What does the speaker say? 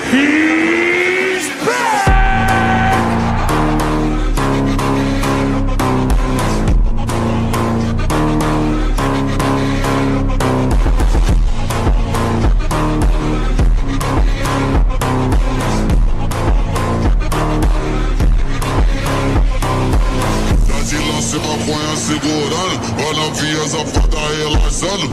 He's back! Tá de lance, maconha segurando, olha a via, safada relaxando.